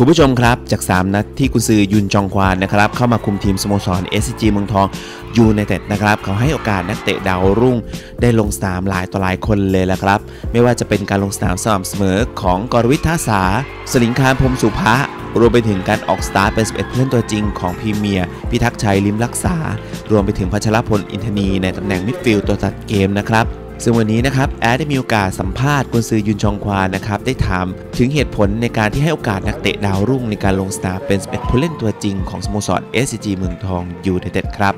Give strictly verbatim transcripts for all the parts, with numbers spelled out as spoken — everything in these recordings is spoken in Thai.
คุณผู้ชมครับจากสามนัดที่กุนซือยุนจองควานนะครับเข้ามาคุมทีมสโมสร เอส ซี จี เมืองทองยูไนเต็ดนะครับเขาให้โอกาสนักเตะดาวรุ่งได้ลงสนามหลายต่อหลายคนเลยละครับไม่ว่าจะเป็นการลงสนามสม่ำเสมอของกรวิทย์ท่าสาสลิงคารพรหมสุภะรวมไปถึงการออกสตาร์ทเป็นสิบเอ็ดผู้เล่นตัวจริงของพรีเมียร์พิทักษ์ชัยลิ้มรักษารวมไปถึงพัชรพลอินทนีในตำแหน่งมิดฟิลด์ตัวตัดเกมนะครับซึ่งวันนี้นะครับแอดได้มีโอกาสสัมภาษณ์กุนซือยุนจองควานนะครับได้ถามถึงเหตุผลในการที่ให้โอกาสนักเตะดาวรุ่งในการลงสนามเป็นสิบเอ็ดผู้เล่นตัวจริงของสโมสร เอส ซี จี เมืองทองยูไนเต็ดครับ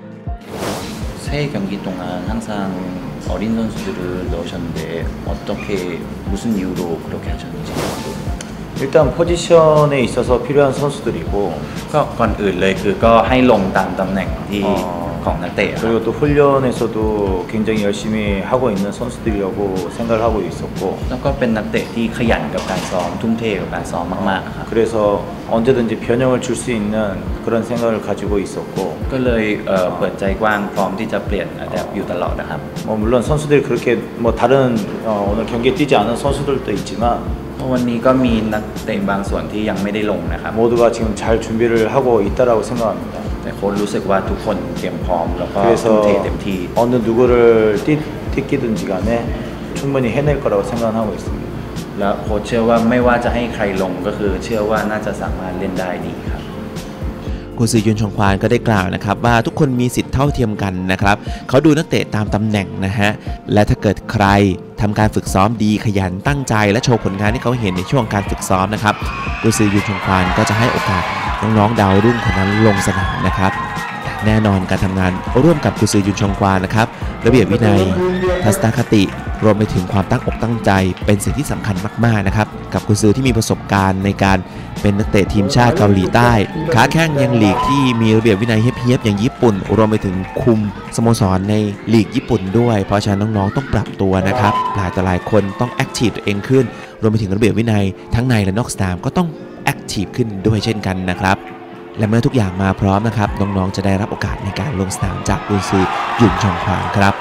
세 경기 동안 항상 어린 선수들을 넣으셨는데 어떻게 무슨 이유로 그렇게 하셨는지 일단 포지션에 있어서 필요한 선수들이고 ก็ก่อนอื่นเลยคือก็ให้ลงตามตำแหน่งที่ของนักเตะ 그리고 또 훈련에서도 굉장히 열심히 하고 있는 선수들이라고 생각을 하고 있었고 แล้วก็เป็นนักเตะที่ขยันกับการซ้อมทุ่มเทกับการซ้อมมากๆครับ 그래서 언제든지 변형을 줄 수 있는 그런 생각을 가지고 있었고 ก็เลยเอ่อเปิดใจกว้างพร้อมที่จะเปลี่ยนอะแดปอยู่ตลอดนะครับ 뭐 물론 선수들이 그렇게 뭐 다른 어, 오늘 경기에 뛰지 않은 선수들도 있지만 วันนี้ก็มีนักเตะบางส่วนที่ยังไม่ได้ลงนะครับ 모두가 지금 잘 준비를 하고 있다라고 생각합니다. แต่โค้ชรู้สึกว่าทุกคนเตรียมพร้อมแล้วก็ทุ่มเทเต็มที่ 어느 누구를 뛰, 뛰기든지 간에 충분히 해낼 거라고 생각하고 있습니다. แล้วโค้ชเชื่อว่าไม่ว่าจะให้ใครลงก็คือเชื่อว่าน่าจะสามารถเล่นได้ดีครับกุนซือยุนจองควานก็ได้กล่าวนะครับว่าทุกคนมีสิทธิ์เท่าเทียมกันนะครับเขาดูนักเตะตามตำแหน่งนะฮะและถ้าเกิดใครทำการฝึกซ้อมดีขยันตั้งใจและโชว์ผลงานที่เขาเห็นในช่วงการฝึกซ้อมนะครับกุนซือยุนจองควานก็จะให้โอกาสน้องๆดาวรุ่งคนนั้นลงสนามนะครับแน่นอนการทำงานร่วมกับกุนซือยุนจองควานนะครับระเบียบวินัยทัศนคติรวมไปถึงความตั้งอกตั้งใจเป็นสิ่งที่สำคัญมากๆนะครับกับกุนซือที่มีประสบการณ์ในการเป็นนักเตะทีมชาติเกาหลีใต้ขาแข้งยังลีกที่มีระเบียบวินัยเฮี้ยบๆอย่างญี่ปุ่นรวมไปถึงคุมสโมสรในลีกญี่ปุ่นด้วยเพราะฉะนั้นน้องๆต้องปรับตัวนะครับหลายต่อหลายคนต้องแอคทีฟตัวเองขึ้นรวมไปถึงระเบียบวินัยทั้งในและนอกสนามก็ต้องแอคทีฟขึ้นด้วยเช่นกันนะครับและเมื่อทุกอย่างมาพร้อมนะครับน้องๆจะได้รับโอกาสในการลงสนามจากกุนซือยุนจองควานครับ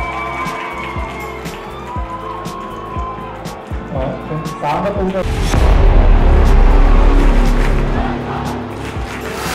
어, 다음 같은 거